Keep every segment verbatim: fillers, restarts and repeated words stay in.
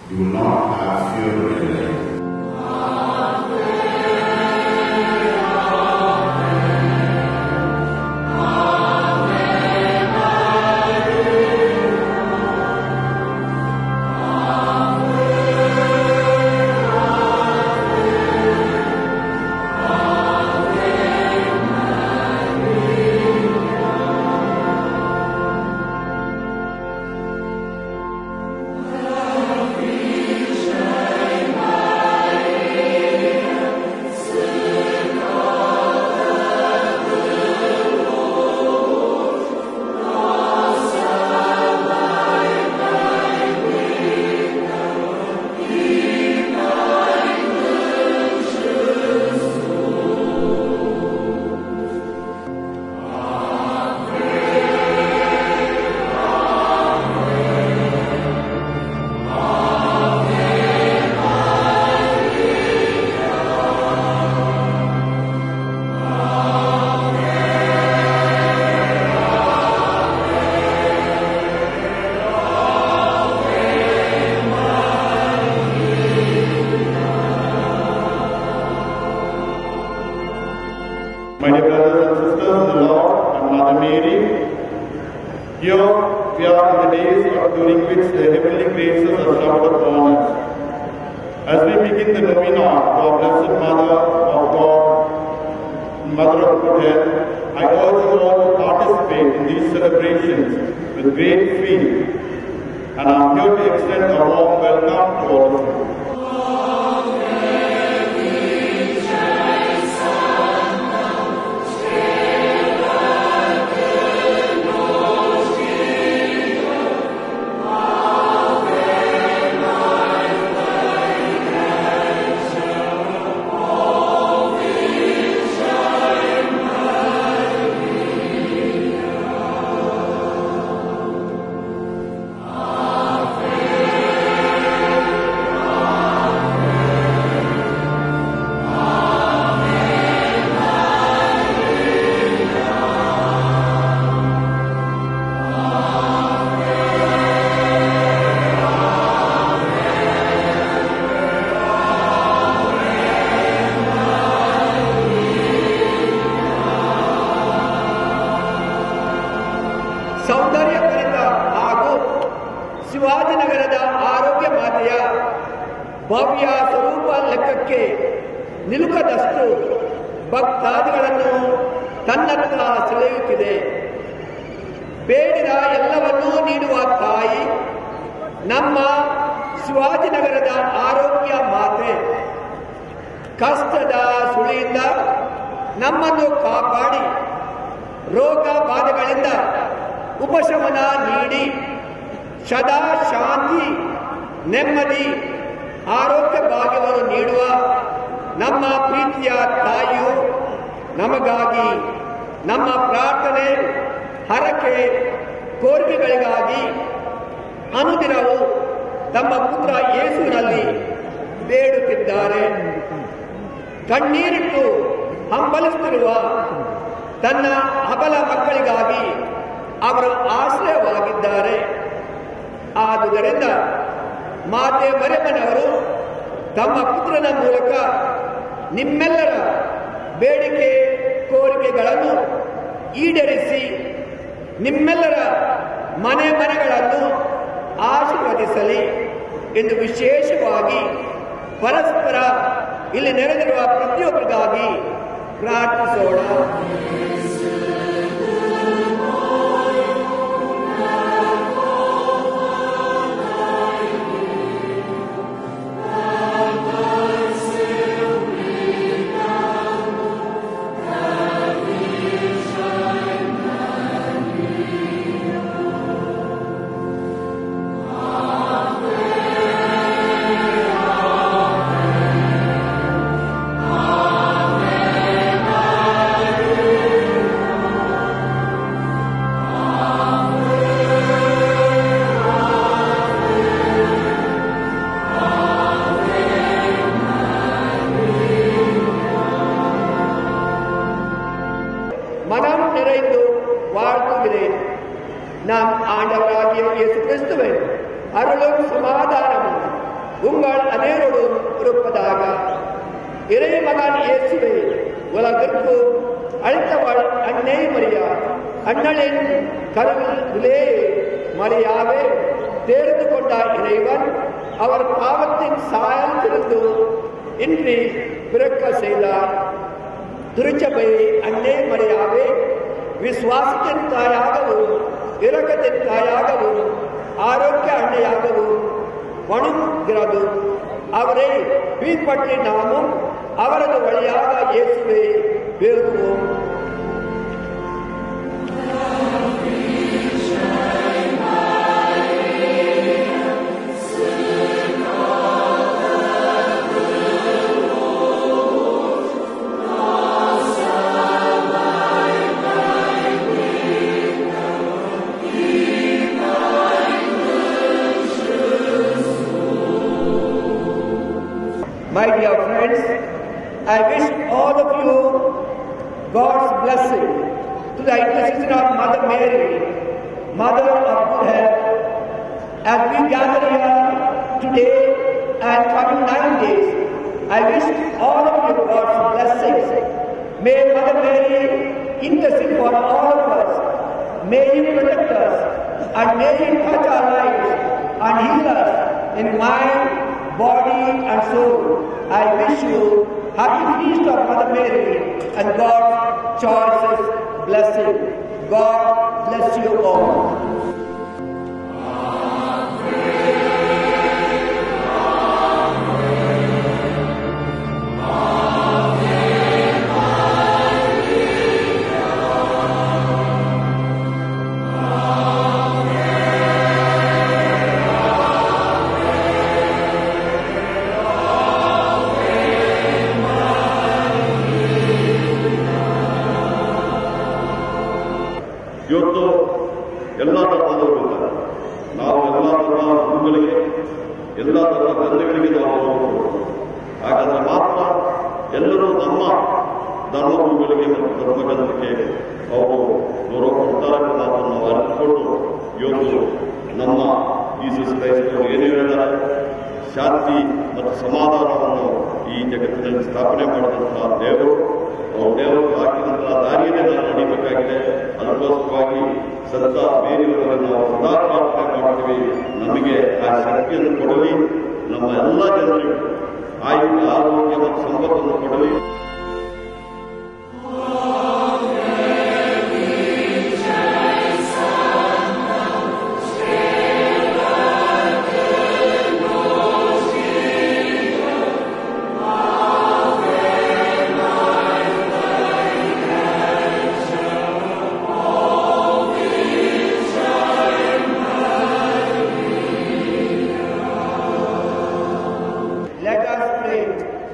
You will not have fear again. My dear brothers and sisters in the Lord and Mother Mary, here we are in the days during which the heavenly graces are showered upon us. As we begin the novena to our Blessed Mother of God, Mother of Good Health, I urge you all to participate in these celebrations with great faith, and I am here to extend a warm welcome to all of you. ಸೌಂದರ್ಯಭರಿತ ಹಾಗೂ ಶಿವಾಜಿನಗರದ ಆರೋಗ್ಯ ಮಾತೆಯ ಭವ್ಯ ಸ್ವರೂಪ ಲೆಕ್ಕಕ್ಕೆ ನಿಲುಕದಷ್ಟು ಭಕ್ತಾದಿಗಳನ್ನು ತನ್ನತ್ತ ಸೆಳೆಯುತ್ತಿದೆ. ಬೇಡಿದ ಎಲ್ಲವನ್ನೂ ನೀಡುವ ತಾಯಿ ನಮ್ಮ ಶಿವಾಜಿನಗರದ ಆರೋಗ್ಯ ಮಾತೆ ಕಷ್ಟದ ಸುಳಿಯಿಂದ ನಮ್ಮನ್ನು ಕಾಪಾಡಿ ರೋಗ ಬಾಧೆಗಳಿಂದ ಉಪಶಮನ ನೀಡಿ ಸದಾ ಶಾಂತಿ, ನೆಮ್ಮದಿ, ಆರೋಗ್ಯ ಭಾಗ್ಯವನ್ನು ನೀಡುವ ನಮ್ಮ ಪ್ರೀತಿಯ ತಾಯಿಯು ನಮಗಾಗಿ ನಮ್ಮ ಪ್ರಾರ್ಥನೆ, ಹರಕೆ, ಕೋರಿಕೆಗಳಿಗಾಗಿ ಅನುದಿನವೂ ತಮ್ಮ ಪುತ್ರ ಯೇಸುವಿನಲ್ಲಿ ಬೇಡುತ್ತಿದ್ದಾರೆ. ಕಣ್ಣೀರಿಟ್ಟು ಹಂಬಲಿಸುತ್ತಿರುವ ತನ್ನ ಅಬಲ ಮಕ್ಕಳಿಗಾಗಿ ಅವರು ಆಶ್ರಯವಾಗಿದ್ದಾರೆ. ಆದುದರಿಂದ ಮಾತೆ ಮರಿಯಮ್ಮನವರು ತಮ್ಮ ಪುತ್ರನ ಮೂಲಕ ನಿಮ್ಮೆಲ್ಲರ ಬೇಡಿಕೆ ಕೋರಿಕೆಗಳನ್ನು ಈಡೇರಿಸಿ ನಿಮ್ಮೆಲ್ಲರ ಮನೆ ಮನೆಗಳನ್ನು ಆಶೀರ್ವದಿಸಲಿ ಎಂದು ವಿಶೇಷವಾಗಿ ಪರಸ್ಪರ ಇಲ್ಲಿ ನೆರೆದಿರುವ ಪ್ರತಿಯೊಬ್ಬರಿಗಾಗಿ ಪ್ರಾರ್ಥಿಸೋಣ. Amen. உங்கள் அனைவரோடும் இருப்பதாக. இறை மகன் இயேசுவை உலகிற்கு அளித்தவள் அன்னை மரியா, அண்ணலின் கருவிலே மரியாவே தேர்ந்து கொண்டார் இறைவன் அவர் பாவத்தின் சாயல் திருந்து இன்றி பிறக்க செய்தார். திருச்சபை அன்னை மரியாவே விசுவாசத்தின் தாயாகவும் இரக்கத்தின் தாயாகவும் ஆரோக்கிய அன்னையாகவும் வணங்குகிறது. அவரை பின்பற்றி நாமும் அவரது வழியாக இயேசுவை வேறுவோம். My dear friends, I wish all of you God's blessing to the intercession of Mother Mary, Mother of Good Health. As we gather here today and coming nine days, I wish all of you God's blessings. May Mother Mary intercede for all of us. May He protect us and may He touch our lives and heal us in mind, body and soul. I wish you happy feast of Mother Mary and God's choicest blessing. God bless you all. ಇವತ್ತು ಎಲ್ಲ ಧರ್ಮದವರು ನಾವು ಎಲ್ಲ ಧರ್ಮ ಗುರುಗಳಿಗೆ ಎಲ್ಲ ಧರ್ಮ ದಂಧೆಗಳಿಗೆ ನಾವು ಹೋಗಬಹುದು. ಹಾಗಾದ್ರೆ ಮಾತ್ರ ಎಲ್ಲರೂ ನಮ್ಮ ಧರ್ಮ ಗುರುಗಳಿಗೆ ಮತ್ತು ಧರ್ಮಗ್ರಂಥಕ್ಕೆ ಅವರು ಗೌರವ ಕೊಡ್ತಾರೆ ಮಾತನ್ನು ನಾವು ಅರಿತುಕೊಂಡು ಇವತ್ತು ನಮ್ಮ ಜೀಸಸ್ ಕ್ರೈಸ್ಟ್ ಅವರು ಏನು ಹೇಳಿದ್ದಾರೆ, ಶಾಂತಿ ಮತ್ತು ಸಮಾಧಾನವನ್ನು ಈ ಜಗತ್ತಿನಲ್ಲಿ ಸ್ಥಾಪನೆ ಮಾಡಿದಂತಹ ದೇವರು ಅವರು ದೇವರು ಹಾಕಿದಂತಹ ದಾರಿಯನ್ನೇ ನಾವು ನಡೀಬೇಕಾಗಿದೆ. ಅದಕ್ಕೋಸ್ಕರವಾಗಿ ಸಂತ ಬೇರೆಯವರನ್ನು ನಾವು ಸದಾ ಪ್ರಾರ್ಥನೆ ಮಾಡ್ತೀವಿ. ನಮಗೆ ಆ ಶಕ್ತಿಯನ್ನು ಕೊಡಲಿ, ನಮ್ಮ ಎಲ್ಲ ಜನರಿಗೂ ಆಯುಷ್ಯ ಆರೋಗ್ಯ ಮತ್ತು ಸಂಪತ್ತನ್ನು ಕೊಡಲಿ. Let us pray.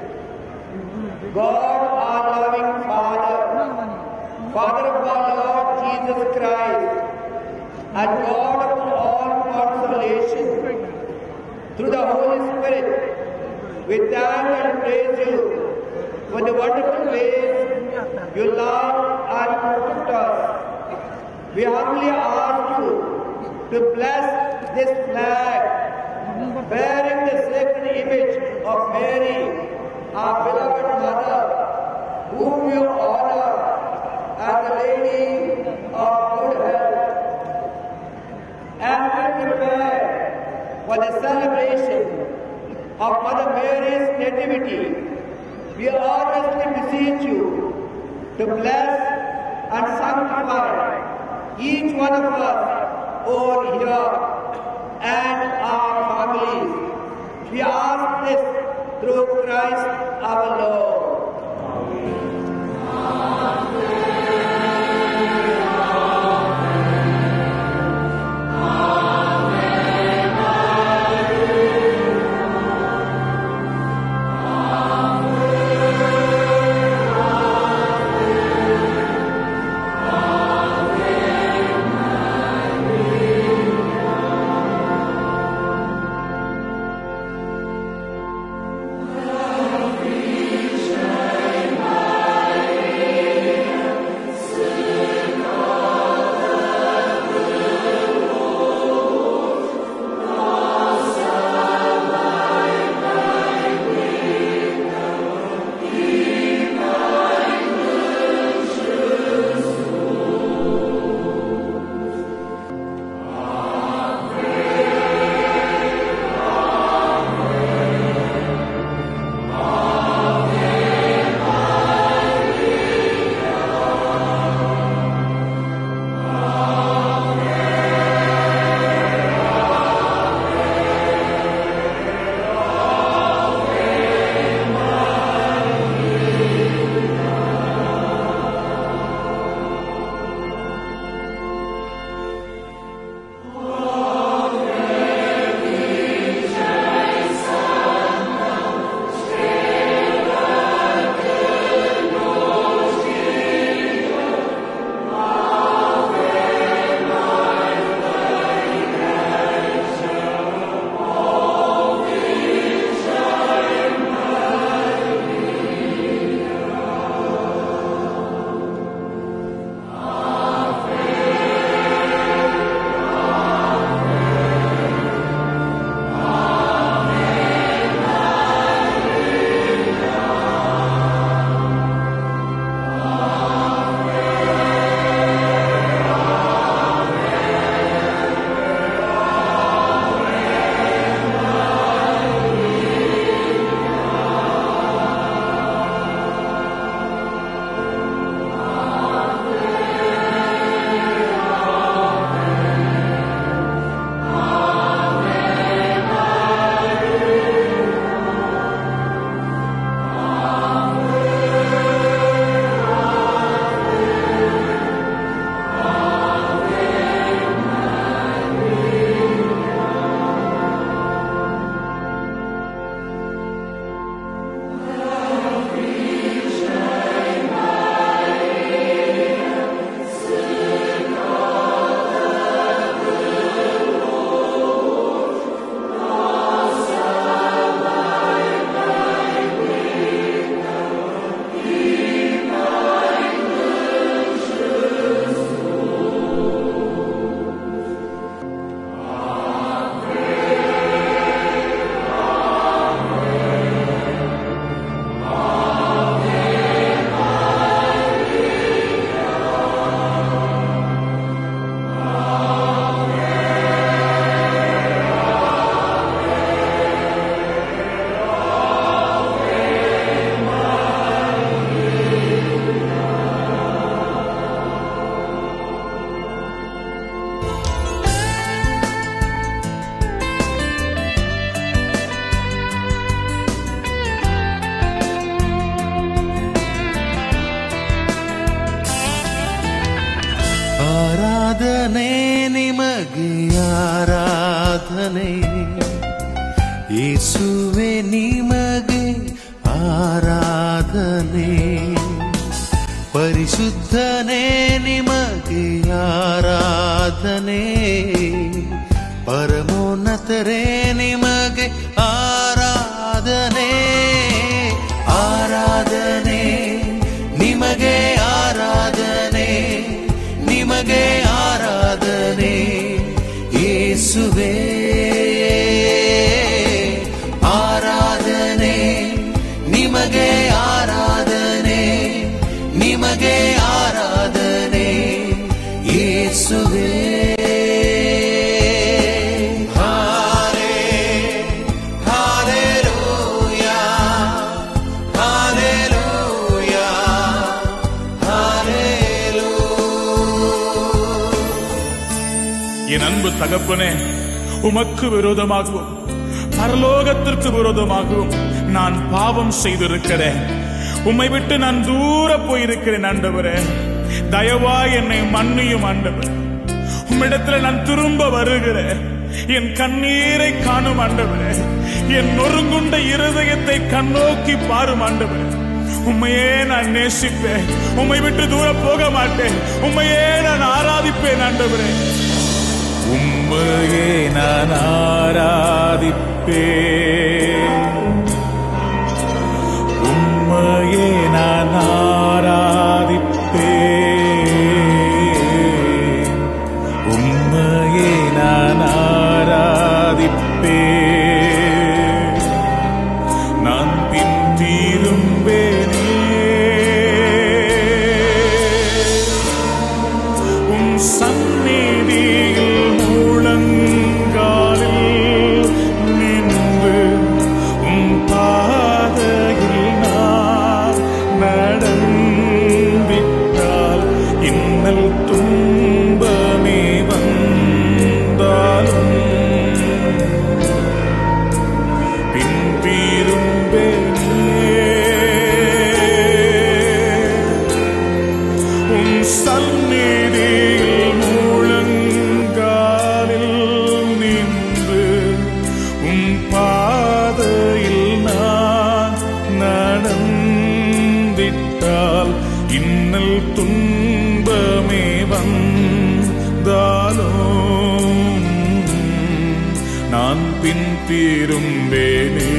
God, our loving Father, Father of our Lord Jesus Christ, and God of all consolation, through the Holy Spirit, we thank and praise you for the wonderful ways you love and protect us. We humbly ask you to bless this flag bearing the sacred image of Mary, our beloved Mother, whom you honor as the Lady of Good Health. As we prepare for the celebration of Mother Mary's Nativity, we earnestly beseech you to bless and sanctify each one of us over here and our families. We ask this through Christ our Lord. ಯೇಸುವೆ ನಿಮಗೆ ಆರಾಧನೆ, ಪರಿಶುದ್ಧನೇ ನಿಮಗೆ ಆರಾಧನೆ, ಪರಮೋನ್ನತರೇ ನಿಮಗೆ ಆರಾಧನೆ, ಆರಾಧನೆ ನಿಮಗೆ ಆರಾಧನೆ, ನಿಮಗೆ ಆರಾಧನೆ ಯೇಸುವೇ, ಆರಾಧನೆ ನಿಮಗೆ ಆರಾಧನೆ, ನಿಮಗೆ ಆರಾಧನೆ ಯೇಸುವೇ. என் அன்பு தகப்பனே, உமக்கு விரோதமாகவும் பரலோகத்திற்கு விரோதமாகவும் நான் பாவம் செய்திருக்கிறேன். உம்மை விட்டு நான் தூர போயிருக்கிறேன் ஆண்டவரே. தயவாய் என்னை மன்னியும் ஆண்டவரே. உம்மிடத்தில் நான் திரும்ப வருகிறேன். என் கண்ணீரை காணும் ஆண்டவரே. என் நொறுங்குண்ட இருதயத்தை கண்ணோக்கி பாரும் ஆண்டவரே. உம்மையே நான் நேசிப்பேன். உம்மை விட்டு தூர போக மாட்டேன். உம்மையே நான் ஆராதிப்பேன் ஆண்டவரே. உம்மையே நான் ஆராதிப்பேன், உம்மையே நான் ஆராதிப்பேன், உம்மையே நான் ஆராதிப்பேன். நான் பின் திரும்பேனே உம் சந்நிதியில் முழங்காலில் நின்று உம் பாதையில் நான் நடந்திட்டால் இன்னல் துன்பமே வந்தாலும் பின் திரும்பேனே உம் சந்நிதியில் முழங்காலில் நின்று உம் பாதையில் நான் நடந்திட்டால் இன்னல் துன்பமே வந்தாலும் நான் பின் திரும்பேனே.